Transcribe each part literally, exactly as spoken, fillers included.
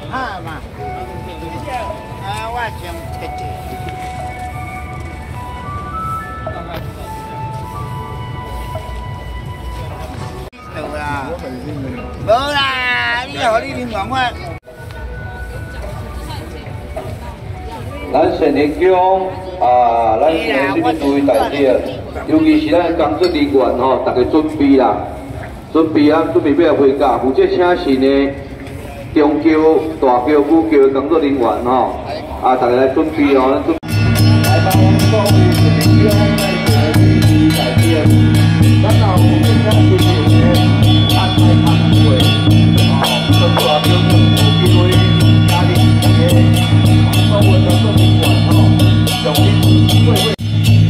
哈嘛，啊，我先得一。有啦，无啦，你互你另外我。 咱成年宫啊，咱成年这边注意代志啊，尤其是咱工作人员吼，大家准备啦，准备啊，准备要来回家。负责请神的中桥、大桥、古桥的工作人员吼，啊，大家来准备哦，咱准。来帮我们各位成年宫来做注意代志，咱也有健康规定的安排工作，哦，从大桥到古桥的家庭大家，包括工作人员吼，用力会会。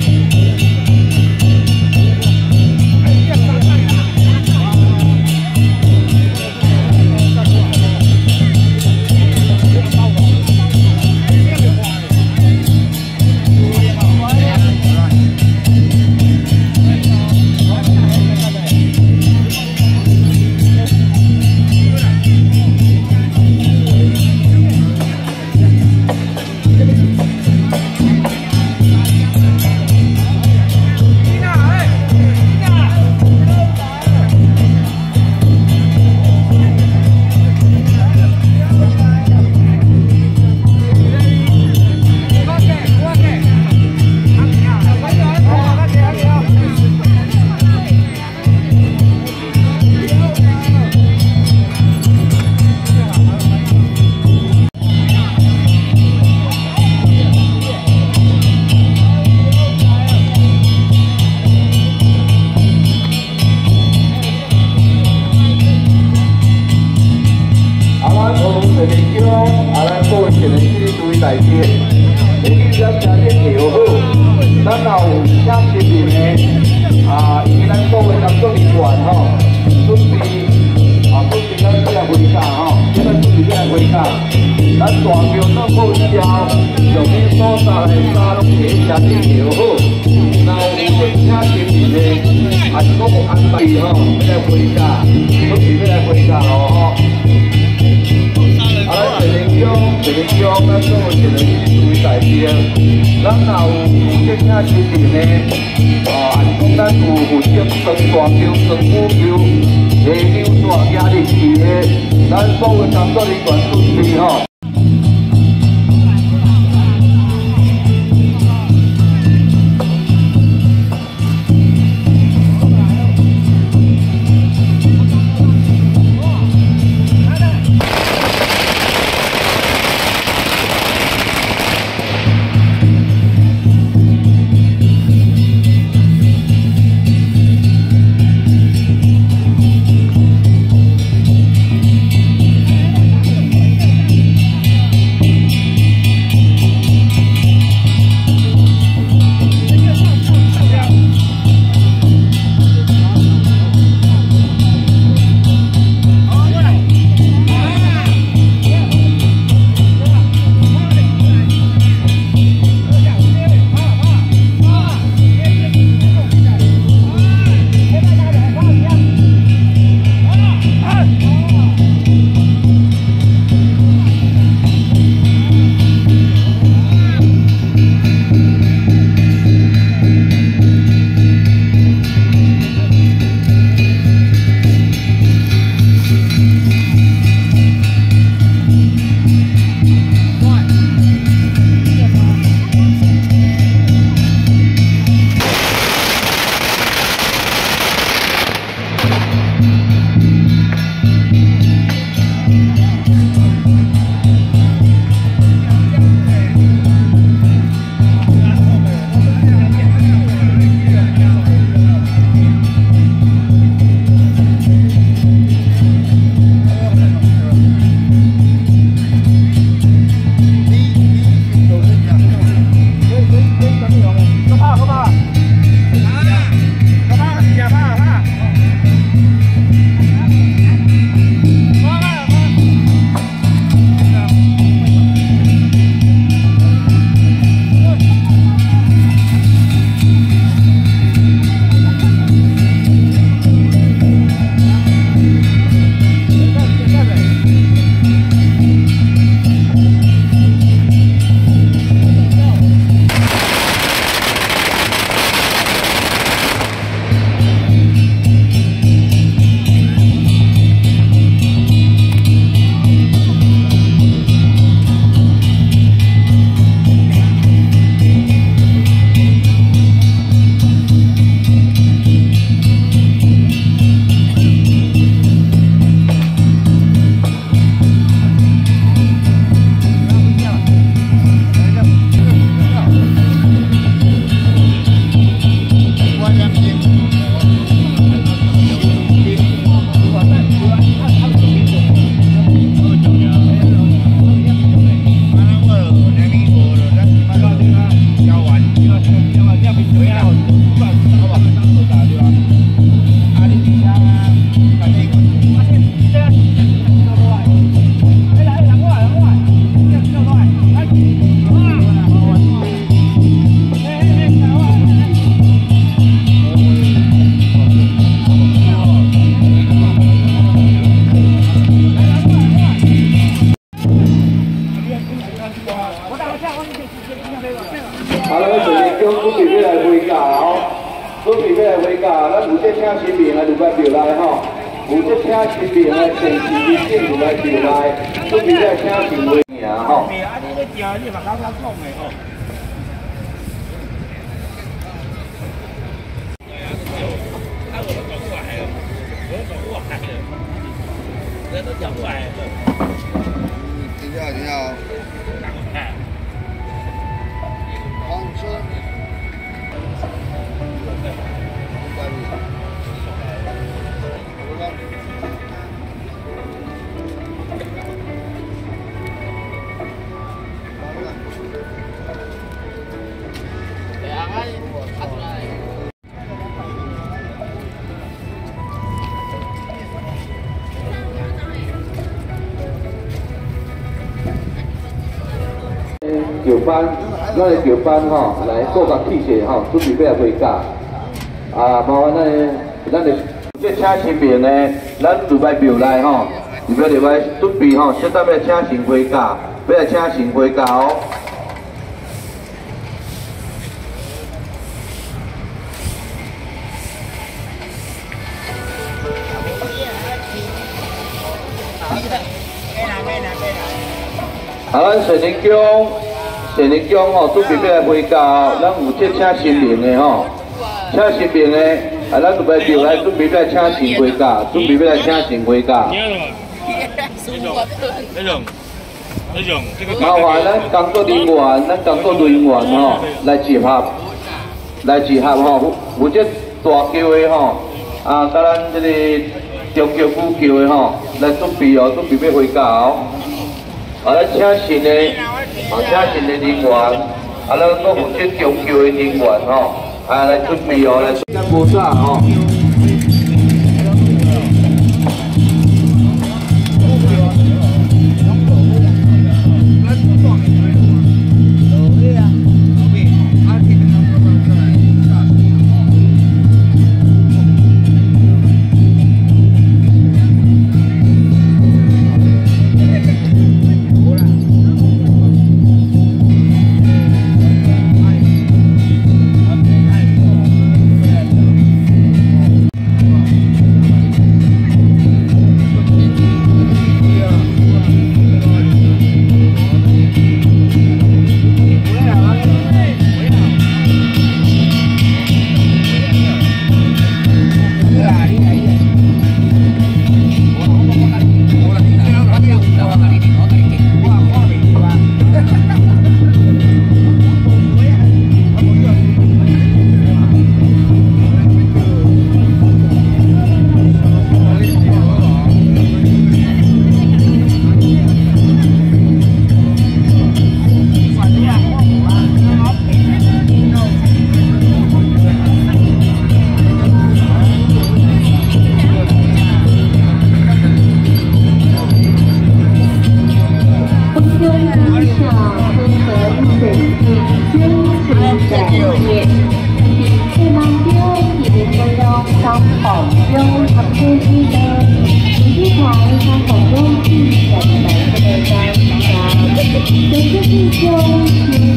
代志，你只要家己调好，咱也有请新人的啊，以及咱各位工作人员吼，准备啊，准备咱要来回家吼，现在准备要来回家。咱大桥弄好以后，上面所搭的衫拢提家己调好，然后有请新人的，啊是讲有安排吼，要来回家，准备要来回家咯吼。 啊，咱成年宫，成年宫，咱做成年注意代志，咱也有负责请新人的，哦，还是讲咱有负责装大桥、装古桥、下牛带压力器的，咱所有工作人员准备吼。 Hãy subscribe cho kênh Ghiền Mì Gõ để không bỏ lỡ 这请新民的入来庙内吼，有这请新民的前市民进入来庙内，准备来请新会名吼。 啊，你咧叫你嘛搞搞讲的哦。 人都讲不来。停下，停下哦。黄车。 桥班，咱的桥班吼，来各个器械吼，准备要来回家。啊，麻烦咱的，咱的这请新民的，咱入来庙内吼，入来入来准备吼，现在要请神回家，要来请神回家哦。 啊，咱水宁宫，水宁宫吼，准备要来回家，咱有这请新民的吼，请新民的，啊，咱入来庙来准备要请神回家，准备要来请神回家。那种，那种，麻烦咱工作人员，咱工作人员吼，来集合，来集合吼，有这大桥的吼，啊，甲咱这个中桥、古桥的吼，来准备哦，准备要回家哦。 啊，咱请新的，啊，请新的人员，啊，咱搁负责中桥的人员吼，啊，来准备哦，来。咱无啥吼。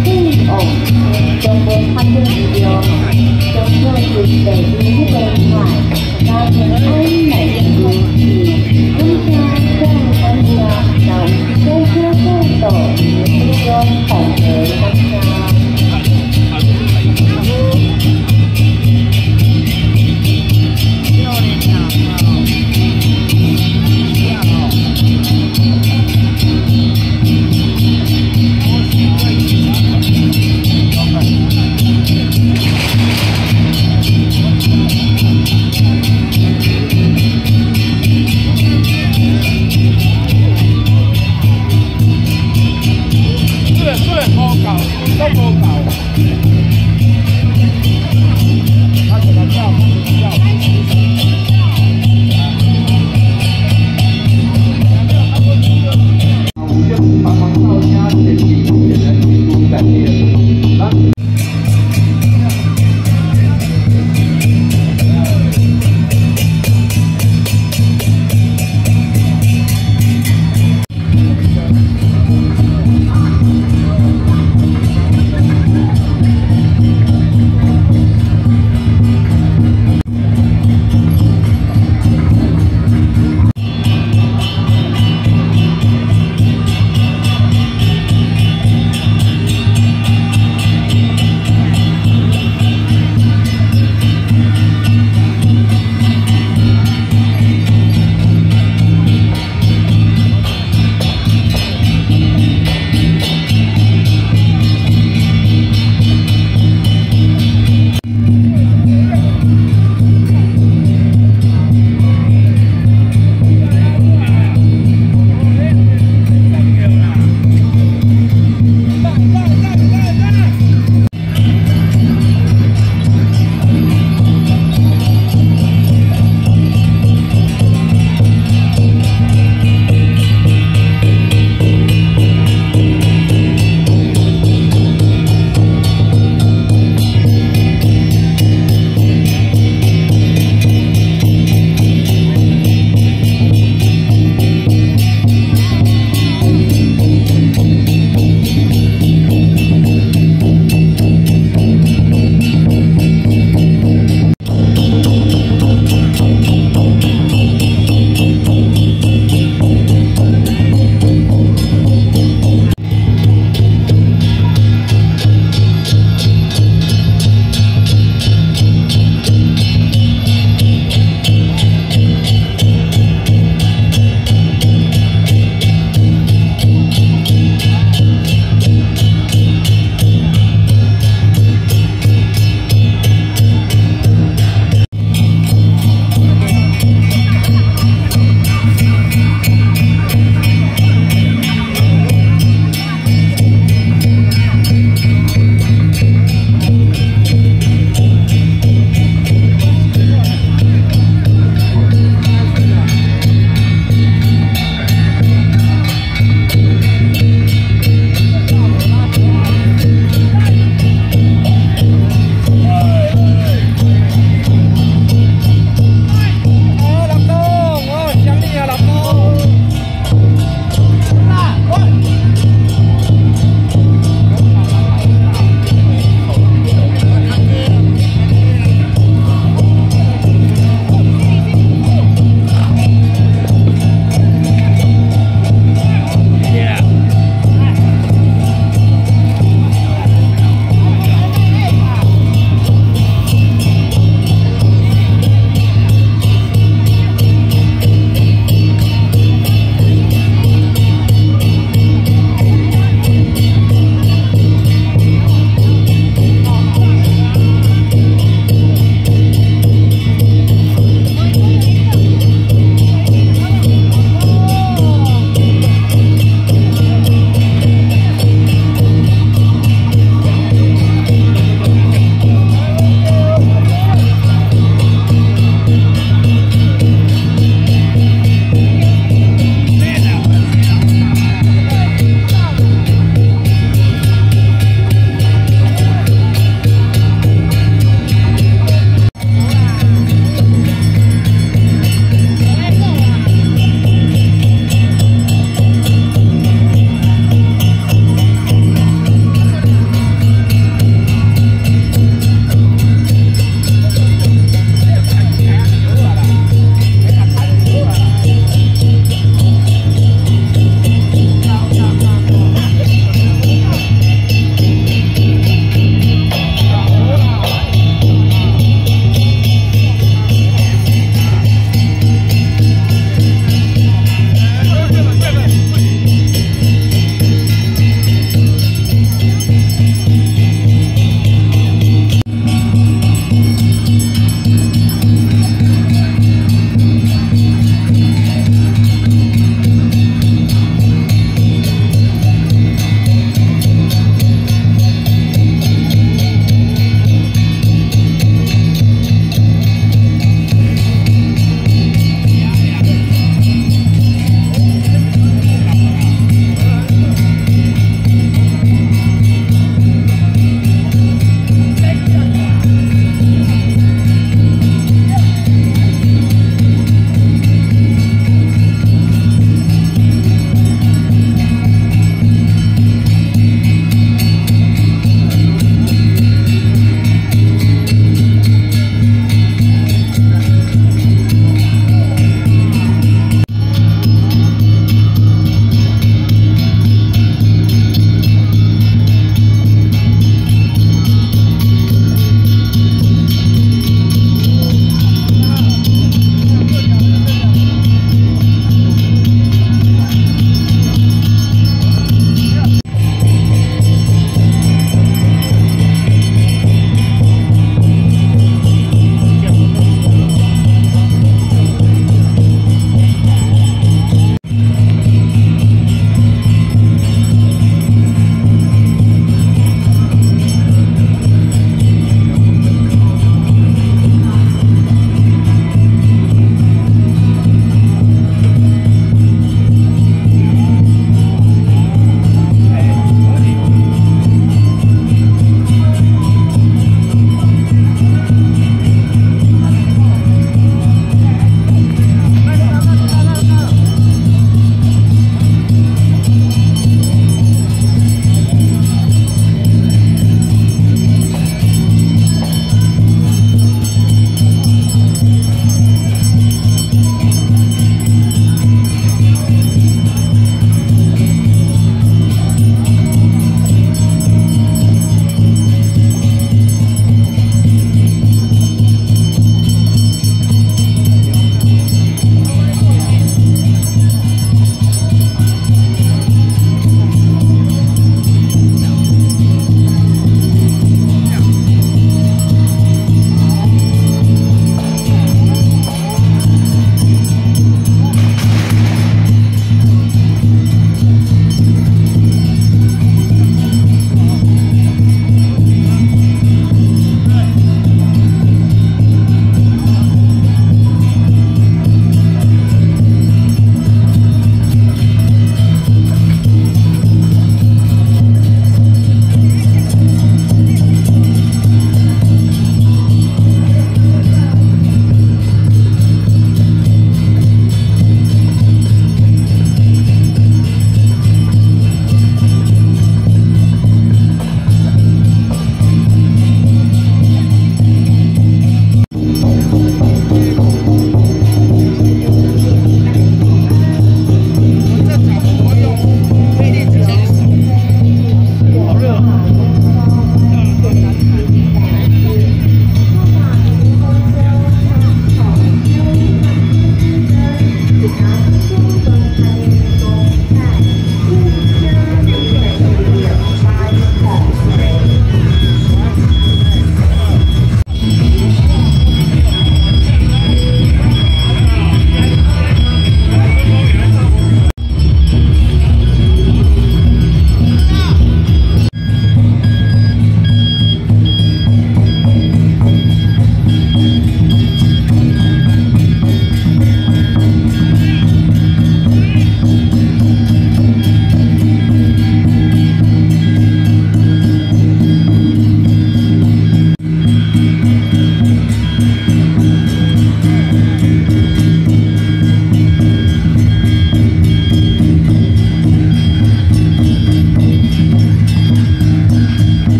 中国他们有中国是北京的嘛。